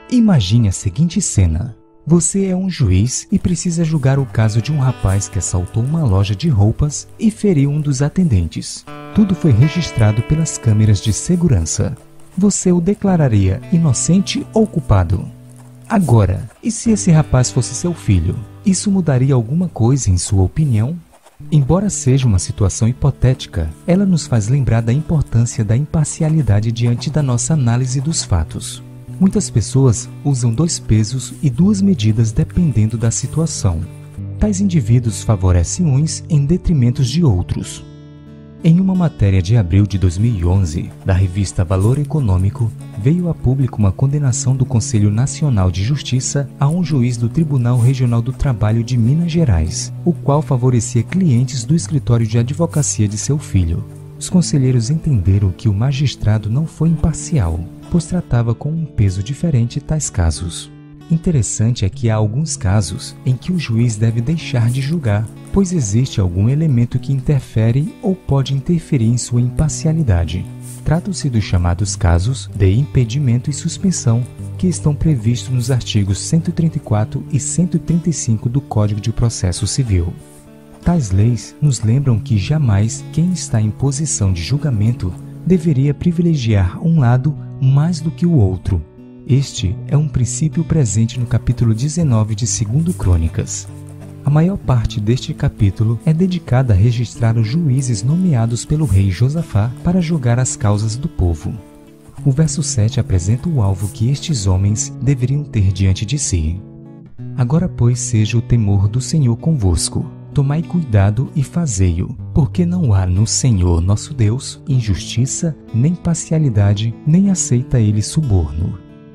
Imagine a seguinte cena. Você é um juiz e precisa julgar o caso de um rapaz que assaltou uma loja de roupas e feriu um dos atendentes. Tudo foi registrado pelas câmeras de segurança. Você o declararia inocente ou culpado? Agora, e se esse rapaz fosse seu filho? Isso mudaria alguma coisa em sua opinião? Embora seja uma situação hipotética, ela nos faz lembrar da importância da imparcialidade diante da nossa análise dos fatos. Muitas pessoas usam 2 pesos e 2 medidas dependendo da situação. Tais indivíduos favorecem uns em detrimento de outros. Em uma matéria de abril de 2011, da revista Valor Econômico, veio a público uma condenação do Conselho Nacional de Justiça a um juiz do Tribunal Regional do Trabalho de Minas Gerais, o qual favorecia clientes do escritório de advocacia de seu filho. Os conselheiros entenderam que o magistrado não foi imparcial, pois tratava com um peso diferente tais casos. Interessante é que há alguns casos em que o juiz deve deixar de julgar, pois existe algum elemento que interfere ou pode interferir em sua imparcialidade. Tratam-se dos chamados casos de impedimento e suspensão, que estão previstos nos artigos 134 e 135 do Código de Processo Civil. Tais leis nos lembram que jamais quem está em posição de julgamento deveria privilegiar um lado mais do que o outro. Este é um princípio presente no capítulo 19 de 2 Crônicas. A maior parte deste capítulo é dedicada a registrar os juízes nomeados pelo rei Josafá para julgar as causas do povo. O verso 7 apresenta o alvo que estes homens deveriam ter diante de si. Agora, pois, seja o temor do Senhor convosco. Tomai cuidado e fazei-o, porque não há no Senhor nosso Deus injustiça, nem parcialidade, nem aceita ele suborno.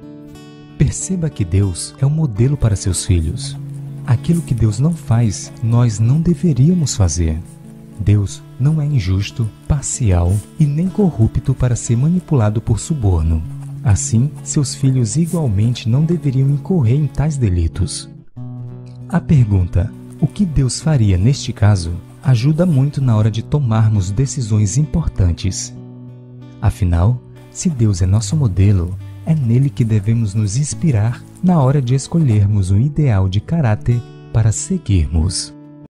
Perceba que Deus é um modelo para seus filhos. Aquilo que Deus não faz, nós não deveríamos fazer. Deus não é injusto, parcial e nem corrupto para ser manipulado por suborno. Assim, seus filhos igualmente não deveriam incorrer em tais delitos. A pergunta, o que Deus faria neste caso, ajuda muito na hora de tomarmos decisões importantes. Afinal, se Deus é nosso modelo, é nele que devemos nos inspirar na hora de escolhermos um ideal de caráter para seguirmos.